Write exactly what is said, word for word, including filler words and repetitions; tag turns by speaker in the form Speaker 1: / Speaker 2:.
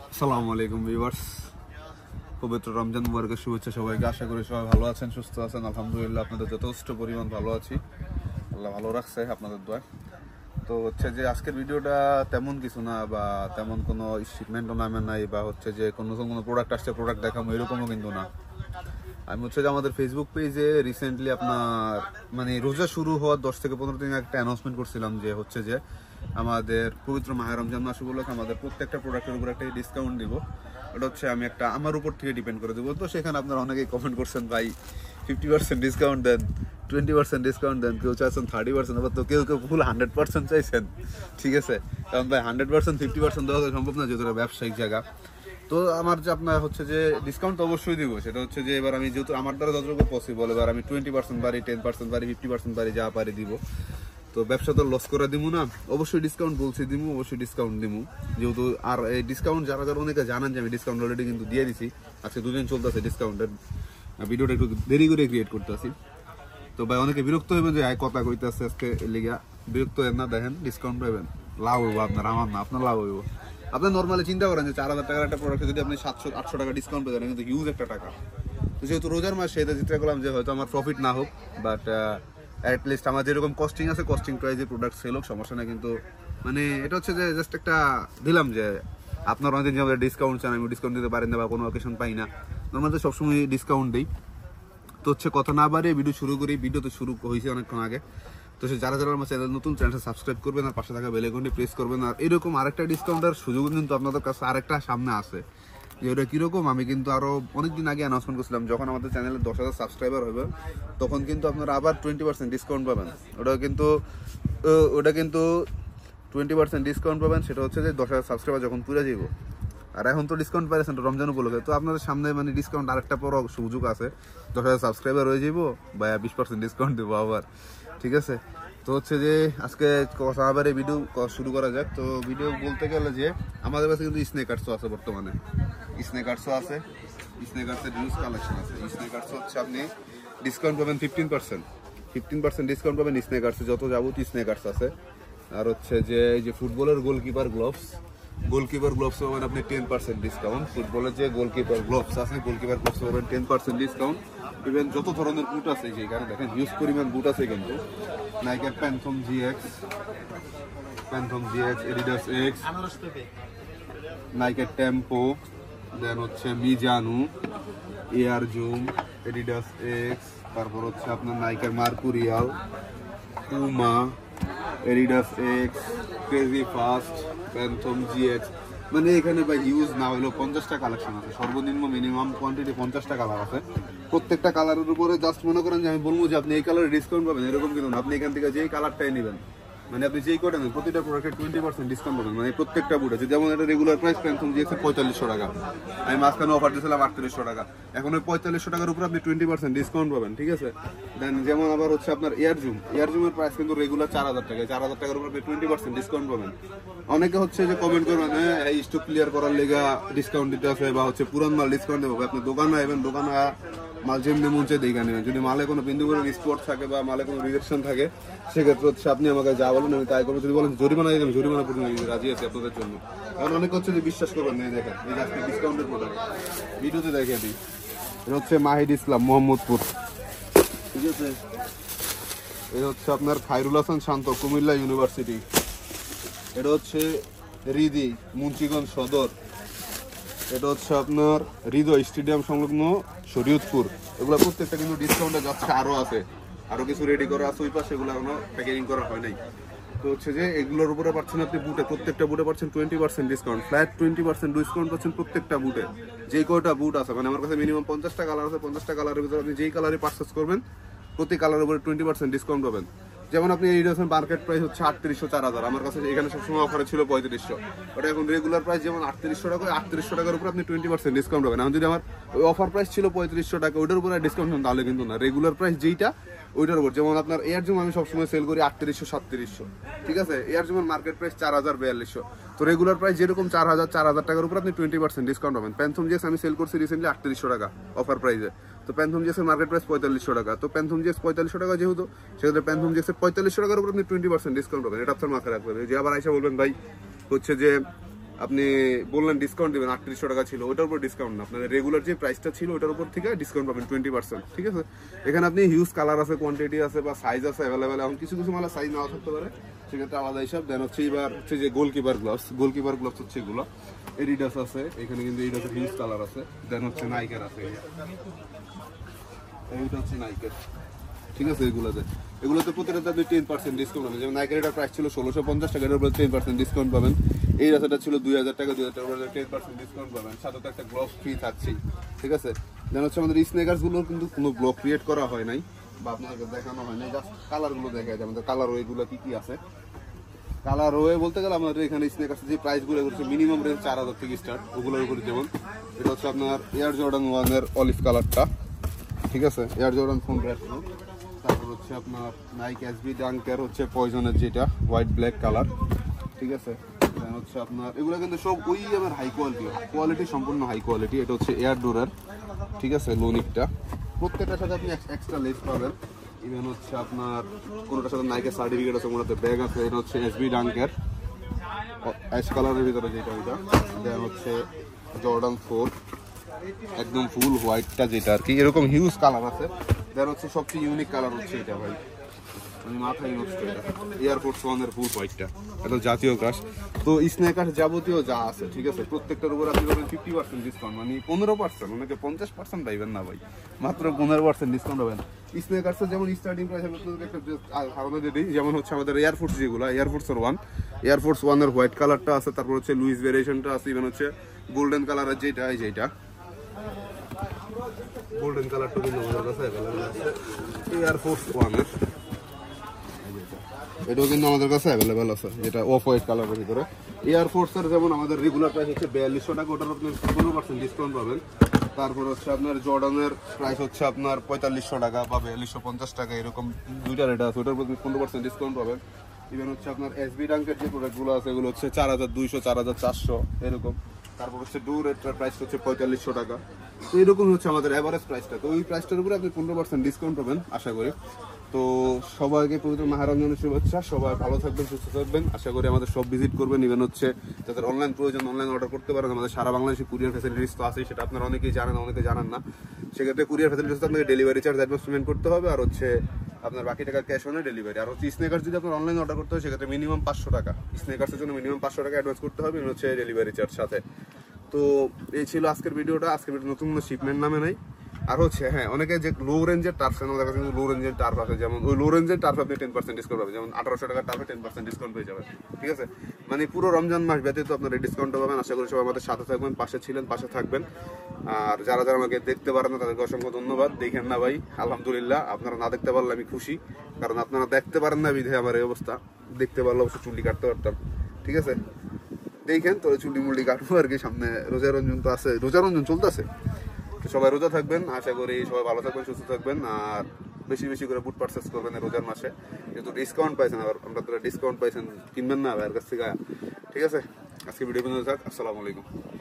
Speaker 1: আসসালামু আলাইকুম ভিউয়ার্স, পবিত্র রমজান মুবারকের শুভেচ্ছা সবাইকে। আশা করি সবাই ভালো আছেন, সুস্থ আছেন। আলহামদুলিল্লাহ আপনাদের যথেষ্ট পরিমাণ ভালো আছি, আল্লাহ ভালো রাখছে আপনাদের দোয়া। তো হচ্ছে যে আজকের ভিডিওটা তেমন কিছু না, বা তেমন কোনো শিপমেন্টও নামে নাই, বা হচ্ছে যে কোনো কোনো প্রোডাক্ট আসছে প্রোডাক্ট দেখাবো এরকমও কিন্তু না। আমি হচ্ছে যে আমাদের ফেসবুক পেজে রিসেন্টলি আপনার মানে রোজা শুরু হওয়ার দশ থেকে পনেরো দিন একটা অ্যানাউন্সমেন্ট করছিলাম যে হচ্ছে যে আমাদের পবিত্র মাহে রমজান মাস উপলক্ষে আমাদের প্রত্যেকটা প্রোডাক্টের উপর একটা ডিসকাউন্ট দিব। ওটা হচ্ছে আমি একটা আমার উপর থেকে ডিপেন্ড করে দেবো। তো সেখানে আপনারা অনেকেই কমেন্ট করছেন, ভাই ফিফটি পার্সেন্ট ডিসকাউন্ট দেন, টোয়েন্টি পার্সেন্ট ডিসকাউন্ট দেন, কেউ চাইছেন থার্টি পার্সেন্ট, আবার তো কেউ কেউ ফুল হান্ড্রেড পার্সেন্ট চাইছেন। ঠিক আছে, কারণ ভাই হান্ড্রেড পার্সেন্ট ফিফটি পার্সেন্ট দেওয়া সম্ভব না, যেহেতু ব্যবসায়িক জায়গা। তো আমার যে আপনার হচ্ছে যে ডিসকাউন্ট তো অবশ্যই দিব, সেটা হচ্ছে যে এবার আমি যেহেতু আমার দ্বারা যতটুকু পসিবল, এবার আমি টোয়েন্টি পার্সেন্ট বাড়ি, টেন পার্সেন্ট বাড়ি, ফিফটি পার্সেন্ট বাড়ি, যা পারি দিব। তো ব্যবসা তো লস করে দিব না, অবশ্যই ডিসকাউন্ট বলছি দিব, অবশ্যই ডিসকাউন্ট দিব। যেহেতু আর এই ডিসকাউন্ট যারা যারা অনেকে জানান যে আমি ডিসকাউন্ট অলরেডি কিন্তু দিয়ে দিছি, আজকে দুদিন চলতেছে ডিসকাউন্টের, ভিডিওটা একটু দেরি করে ক্রিয়েট করতেছি। তো ভাই অনেকে বিরক্ত হইবেন যে কথা কইতেছে আজকে লিগা, বিরক্ত হবেন না, দেখেন ডিসকাউন্ট পাবেন, লাভ হইব আপনার, আমার না আপনার লাভ হইব। আপনার নর্মালি চিন্তা করেন যে চার হাজার টাকার একটা প্রোডাক্টে যদি আপনি সাতশো আটশো টাকা ডিসকাউন্ট পেয়ে যান, কিন্তু হিউজ একটা টাকা। তো যেহেতু রোজার মাস, সেটা চিন্তা করলাম যে হয়তো আমার প্রফিট না হোক, বাট অ্যাটলিস্ট আমার যেরকম কস্টিং আছে কস্টিং প্রাইসে প্রোডাক্ট সেল হোক, সমস্যা না। কিন্তু মানে এটা হচ্ছে যে জাস্ট একটা দিলাম যে আপনার অনেকদিন যে আমাদের ডিসকাউন্ট চান, আমি ডিসকাউন্ট দিতে পারেন না বা কোনো অকেশন পাই না, নর্মালি সবসময় ডিসকাউন্ট দিই। তো হচ্ছে কথা না বাড়িয়ে ভিডিও শুরু করি। ভিডিও তো শুরু হয়েছে অনেকক্ষণ আগে। তো সে যারা যারা আমার চ্যানেল নতুন, চ্যানেলটা সাবস্ক্রাইব করবেন আর পাশে থাকা বেল আইকনটি প্রেস করবেন। আর এরকম আরেকটা ডিসকাউন্টের সুযোগ কিন্তু আপনাদের কাছে আরেকটা সামনে আছে, যে ওটা কীরকম আমি কিন্তু আরও অনেকদিন আগে অ্যানাউন্সমেন্ট করছিলাম, যখন আমাদের চ্যানেলে দশ হাজার সাবস্ক্রাইবার হবে তখন কিন্তু আপনারা আবার টোয়েন্টি পার্সেন্ট ডিসকাউন্ট পাবেন। ওটা কিন্তু ওটা কিন্তু টোয়েন্টি পার্সেন্ট ডিসকাউন্ট পাবেন, সেটা হচ্ছে যে দশ হাজার সাবস্ক্রাইবার যখন পুরো যাবো। আর এখন তো ডিসকাউন্ট পাইছেন রমজান উপলক্ষে, তো আপনাদের সামনে মানে ডিসকাউন্ট আরেকটা বড় সুযোগ আছে, দশ হাজার সাবস্ক্রাইবার হয়ে যাবো বা বিশ পার্সেন্ট ডিসকাউন্ট দেবো আবার। ঠিক আছে, তো হচ্ছে যে আজকে কথা আবার এই ভিডিও শুরু করা যাক। তো ভিডিও বলতে গেলে যে আমাদের কাছে কিন্তু স্নেকার্সও আছে, বর্তমানে স্নেকার্সও আছে, স্নেকার্সের হিউজ কালেকশন আছে। স্নেকার্স হচ্ছে আপনি ডিসকাউন্ট পাবেন fifteen percent fifteen percent discount পাবেন স্নেকার্সে, যত যাবতীয় স্নেকার্স আছে। আর হচ্ছে যে এই যে ফুটবলের গোলকিপার গ্লোভস, গোলকিপার গ্লোভস পাবেন আপনি টেন পার্সেন্ট ডিসকাউন্ট। ফুটবলের যে গোলকিপার গ্লোভস আছে, গোলকিপার গ্লোভস পাবেন টেন পার্সেন্ট ডিসকাউন্ট। ইভেন যত ধরনের বুট আছে যেখানে দেখেন হিউজ পরিমাণ বুট আছে, কিন্তু নাইকের Phantom G X, Phantom G X, Adidas X, নাইকের টেম্পো, দেন হচ্ছে Mizuno, Air Zoom, Adidas X, তারপর হচ্ছে আপনার নাইকের Mercurial, Puma, Adidas X, Crazy Fast, Phantom G X. মানে এখানে ভাই ইউজ না হলেও পঞ্চাশটা কালেকশন আছে, সর্বনিম্ন মিনিমাম কোয়ান্টিটি পঞ্চাশটা কালার আছে। প্রত্যেকটা কালারের উপরে জাস্ট মনে করেন যে আমি বলবো যে আপনি এই কালারে ডিসকাউন্ট পাবেন এরকম কিন্তু না, আপনি এখান থেকে যেই কালারটাই নেবেন, মানে আপনি যেই কটা নেন প্রতিটা প্রোডাক্টে টোয়েন্টি পার্সেন্ট ডিসকাউন্ট পাবেন, মানে প্রত্যেকটা বুট আছে। যেমন এটা রেগুলার প্রাইস প্যান্থম দিয়েছে পঁয়তাল্লিশশো টাকা, আমি মাঝখানে অফার দিয়েছিলাম আটত্রিশশো টাকা, এখন ওই পঁয়তাল্লিশশো টাকার উপরে আপনি টোয়েন্টি পার্সেন্ট ডিসকাউন্ট পাবেন। ঠিক আছে, দেন যেমন আবার হচ্ছে আপনার এয়ার জুম, এয়ার জুমের প্রাইস কিন্তু রেগুলার চার হাজার টাকা, চার হাজার টাকার উপরে আপনি টোয়েন্টি পার্সেন্ট ডিসকাউন্ট পাবেন। অনেকে হচ্ছে যে কমেন্ট করবেন হ্যাঁ এই স্টক ক্লিয়ার করার লেগা ডিসকাউন্ট দিতে আছে, বা হচ্ছে পুরান মাল ডিসকাউন্ট দেবো। আপনি দোকানে আসবেন, দোকানে মাল যেমনি মন চাই দেখে নেবেন। যদি মালে কোনো বিন্দু করে স্পট থাকে বা মালে কোনো রিজেকশন থাকে, সেক্ষেত্রে হচ্ছে আপনি আমাকে যা বলেন আমি তাই করবো। যদি বলেন জরিমানা দিলাম, জরিমানা পর্যন্ত রাজি আছে আপনাদের জন্য। কারণ অনেক হচ্ছে যে বিশ্বাস করবেন না, দেখেন এই যে আজকে ডিসকাউন্টের প্রোডাক্ট ভিডিওতে দেখে দিই। এটা হচ্ছে মাহিদ ইসলাম, মোহাম্মদপুর। ঠিক আছে, এটা হচ্ছে আপনার খায়রুল হাসান শান্ত, কুমিল্লা ইউনিভার্সিটি। এটা হচ্ছে হৃদি, মুন্সিগঞ্জ সদর। এটা হচ্ছে আপনার হৃদয় স্টেডিয়াম সংলগ্ন শরীয়তপুর। এগুলো প্রত্যেকটা কিন্তু ডিসকাউন্টে যাচ্ছে, আরও আছে, আরও কিছু রেডি করা আছে ওই পাশে, এগুলো এখনো প্যাকেজিং করা হয় নাই। তো হচ্ছে যে এগুলোর উপরে পাচ্ছেন আপনি বুটে, প্রত্যেকটা বুটে পাচ্ছেন twenty percent discount, flat twenty percent discount পাচ্ছেন প্রত্যেকটা বুটে। যেই কয়টা বুট আছে, মানে আমার কাছে মিনিমাম পঞ্চাশটা কালার আছে, পঞ্চাশটা কালারের ভিতরে আপনি যেই কালারে পারচেস করবেন প্রতি কালারের উপরে টোয়েন্টি পার্সেন্ট ডিসকাউন্ট পাবেন। যেমন আপনি এই রয়েছেন মার্কেট প্রাইস হচ্ছে আটত্রিশশো চার হাজার, আমার কাছে এখানে সবসময় অফারে ছিল পঁয়ত্রিশশো, ওটা এখন রেগুলার প্রাইস যেমন আটত্রিশশো টাকা, আটত্রিশশো টাকার উপরে আপনি টোয়েন্টি পার্সেন্ট ডিসকাউন্ট পাবেন। এখন যদি আমার ওই অফার প্রাইস ছিল পঁয়ত্রিশশো টাকা, ওইটার উপরে ডিসকাউন্ট হন তাহলে কিন্তু না, রেগুলার প্রাইস যেইটা ওইটার উপর। যেমন আপনার এয়ার জুম আমি সবসময় সেল করি আটত্রিশশো সাতত্রিশশো, ঠিক আছে, এয়ার জুমের মার্কেট প্রাইস চার হাজার বিয়াল্লিশশো, তো রেগুলার প্রাইস যেরকম চার হাজার চার হাজার টাকার উপর আপনি টোয়েন্টি পার্সেন্ট ডিসকাউন্ট পাবেন। প্যান্থম জেস আমি সেল করছি রিসেন্টলি আটত্রিশশো টাকা অফার প্রাইসে, তো প্যান্থম জেসের মার্কেট প্রাইস পঁয়তাল্লিশশো টাকা, তো প্যান্থম জেস পঁয়তাল্লিশশো টাকা যেহেতু, সেক্ষেত্রে প্যান্থম জেসের পঁয়তাল্লিশশো টাকার উপর আপনি টোয়েন্টি পার্সেন্ট ডিসকাউন্ট পাবেন। এটা আপনার মাথায় রাখবেন, যে আবার আইসা বলবেন ভাই হচ্ছে যে আপনি বললেন ডিসকাউন্ট দিবেন, আটত্রিশশো টাকা ছিল, ওটার উপর ডিসকাউন্ট না, আপনার রেগুলার যে প্রাইসটা ছিল ওটার উপর থেকে ডিসকাউন্ট পাবেন টোয়েন্টি পার্সেন্ট। ঠিক আছে, এখানে আপনি হিউজ কালার আছে, কোয়ান্টিটি আছে বা সাইজ আছে অ্যাভেলেবেল। এখন কিছু কিছু মালের সাইজ নাও থাকতে পারে, সেক্ষেত্রে আলাদা হিসাব। দেন হচ্ছে এবার হচ্ছে যে গোলকিপার গ্লাভস, গোলকিপার গ্লাভস হচ্ছে এগুলো, এডিডাস আছে এখানে, কিন্তু এডিডাসের হিউজ কালার আছে। দেন হচ্ছে নাইকের আছে, এইটা হচ্ছে নাইকের। ঠিক আছে, এগুলোতে এগুলোতে প্রতিটাতে আপনি টেন পার্সেন্ট ডিসকাউন্ট পাবেন। যেমন নাইকের এটার প্রাইস ছিল ষোলোশো পঞ্চাশ টাকা, এটার উপরে টেন পার্সেন্ট ডিসকাউন্ট পাবেন। এই রাস্তাটা ছিল দুই হাজার টাকা, দুই হাজার টাকার উপরে টেন পার্সেন্ট ডিসকাউন্ট পাবেন, সাথে তো একটা গ্লোভ ফ্রি থাকছেই। ঠিক আছে, যেন হচ্ছে আমাদের স্নেকার্স গুলোর কিন্তু কোনো ব্লক ক্রিয়েট করা হয় নাই বা আপনাকে দেখানো হয় নাই, জাস্ট কালার গুলো দেখা যায় আমাদের কালার ওয়েগুলো কি কি আছে। কালার ওয়ে বলতে গেলে আমাদের এখানে স্নেকার্স যে প্রাইস গুলো হচ্ছে মিনিমাম রেঞ্জ চার হাজার থেকে স্টার্ট, ওগুলোর উপরে। যেমন এটা হচ্ছে আপনার এয়ার জর্ডান ওয়ানের অলিভ কালারটা, ঠিক আছে, এয়ার জর্ডান ফোন ব্র্যান্ড। তারপর হচ্ছে আপনার নাইক এসবি ডাঙ্কের হচ্ছে পয়জনের যেটা হোয়াইট ব্ল্যাক কালার। ঠিক আছে, দেন হচ্ছে আপনার এগুলো কিন্তু সব ওই আমার হাই কোয়ালিটি, কোয়ালিটি সম্পূর্ণ হাই কোয়ালিটি। এটা হচ্ছে এয়ার ডোরের, ঠিক আছে, লোনিকটা। প্রত্যেকটার সাথে আপনি এক্সট্রা লেস পাবেন। ইভেন হচ্ছে আপনার কোনোটার সাথে নাইকের সার্টিফিকেট আছে, কোনোটাতে ব্যাগ আছে। এটা হচ্ছে এসবি ডাঙ্কের অ্যাশ কালারের ভিতরে যেটা, ওইটা। দেন হচ্ছে জর্ডান ফোর একদম ফুল হোয়াইটটা যেটা আর কি, এরকম হিউজ কালার আছে। দেন হচ্ছে সবচেয়ে ইউনিক কালার হচ্ছে এটা ভাই, আমি মাথায় নষ্ট, এটা এয়ারফোর্স ওয়ানের ফুল হোয়াইটটা, এটা জাতীয় ক্রাশ। তো স্নেকার যাবতীয় যা আছে, ঠিক আছে, প্রত্যেকটার উপর আপনি পাবেন ফিফটি পার্সেন্ট ডিসকাউন্ট, মানে পনেরো পার্সেন্ট, অনেকে পঞ্চাশ পার্সেন্ট পাইবেন না ভাই, মাত্র পনেরো পার্সেন্ট ডিসকাউন্ট পাবেন। স্নেকার্সের যেমন স্টার্টিং প্রাইস আমি একটা ধারণা দিয়ে দিই, যেমন হচ্ছে আমাদের এয়ারফোর্স যেগুলো, এয়ারফোর্সের ওয়ান, এয়ারফোর্স ওয়ানের হোয়াইট কালারটা আছে, তারপর হচ্ছে লুইস ভেরিয়েশনটা আছে, ইভেন হচ্ছে গোল্ডেন কালারের যেটা, এই যেটা গোল্ডেন কালারটা কিন্তু আমাদের কাছে অ্যাভেলেবেল আছে এয়ারফোর্স ওয়ানের, এটাও কিন্তু আমাদের কাছে অ্যাভেলেবেল আছে, যেটা অফ হোয়াইট কালারের ভিতরে। এয়ারফোর্সের যেমন আমাদের রেগুলার প্রাইস হচ্ছে বিয়াল্লিশশো টাকা, ওটার আপনার পনেরো পার্সেন্ট ডিসকাউন্ট পাবেন। তারপর হচ্ছে আপনার জর্ডানের প্রাইস হচ্ছে আপনার পঁয়তাল্লিশশো টাকা বা বিয়াল্লিশশো পঞ্চাশ টাকা, এরকম দুইটা রেট আছে, ওটার প্রতি পনেরো পার্সেন্ট ডিসকাউন্ট পাবেন। ইভেন হচ্ছে আপনার এসবি ডাঙ্কের যে প্রোডাক্টগুলো আছে, এগুলো হচ্ছে চার হাজার দুইশো, চার হাজার চারশো এরকম। তারপর হচ্ছে ডু রেটটার প্রাইস হচ্ছে পঁয়তাল্লিশশো টাকা। তো এরকম হচ্ছে আমাদের অ্যাভারেজ প্রাইসটা। তো ওই প্রাইসটার উপরে আপনি পনেরো পার্সেন্ট ডিসকাউন্ট পাবেন আশা করি। তো সবাইকে পবিত্র মাহারমজানের শুভেচ্ছা, সবাই ভালো থাকবেন, সুস্থ থাকবেন। আশা করি আমাদের সব ভিজিট করবেন। ইভেন হচ্ছে যাদের অনলাইন প্রয়োজন অনলাইন অর্ডার করতে পারেন, আমাদের সারা বাংলাদেশে কুরিয়ার ফ্যাসিলিটিস তো আছে, সেটা আপনারা অনেকেই জানেন, অনেকে জানেন না। সেক্ষেত্রে কুরিয়ার ফ্যাসিলিটিস আপনাকে ডেলিভারি চার্জ অ্যাডভান্স পেমেন্ট করতে হবে, আর হচ্ছে আপনার বাকি টাকা ক্যাশ অনে ডেলিভারি। আর হচ্ছে স্নেকার্স যদি আপনার অনলাইন অর্ডার করতে হয়, সেক্ষেত্রে মিনিমাম পাঁচশো টাকা, স্নেকার্সের জন্য মিনিমাম পাঁচশো টাকা অ্যাডভান্স করতে হবে, হচ্ছে ডেলিভারি চার্জ সাথে। তো এই ছিল আজকের ভিডিওটা। আজকের ভিডিও নতুন কোনো শিপমেন্ট নামে নাই। আর হচ্ছে হ্যাঁ, অনেকে যে লো রেঞ্জের টার্ফ, আমাদের কাছে কিন্তু লো রেঞ্জের টার্ফ আছে, যেমন ওই লো রেঞ্জের টার্ফ আপনি টেন পার্সেন্ট ডিসকাউন্ট পাবেন, যেমন আঠারোশো টাকার টার্ফে টেন পার্সেন্ট ডিসকাউন্ট পেয়ে যাবেন। ঠিক আছে, মানে পুরো রমজান মাস ব্যতীত আপনার এই ডিসকাউন্টটা পাবেন। আশা করি সবাই আমাদের সাথে থাকবেন, পাশে ছিলেন, পাশে থাকবেন। আর যারা যারা আমাকে দেখতে পারেন না, তাদেরকে অসংখ্য ধন্যবাদ। দেখেন না ভাই, আলহামদুলিল্লাহ, আপনারা না দেখতে পারলে আমি খুশি, কারণ আপনারা দেখতে পারেন না বিধে আমার এই অবস্থা। দেখতে পারলে অবশ্যই চুল্লি কাটতে পারতাম। ঠিক আছে, দেখেন তো চুল্লি মুল্লি কাটবো আর কি, সামনে রোজা রঞ্জন তো আছে, রোজা রঞ্জন চলতেছে। সবাই রোজা থাকবেন, আশা করি সবাই ভালো থাকবেন, সুস্থ থাকবেন। আর বেশি বেশি করে বুট পারচেস করবেন রোজার মাসে, যেহেতু ডিসকাউন্ট পাইছেন, আবার আমরা তো ডিসকাউন্ট পাইছেন, কিনবেন না ভাইয়ের কাছ থেকে। ঠিক আছে, আজকে ভিডিও পর্যন্ত থাক। আসসালামু আলাইকুম।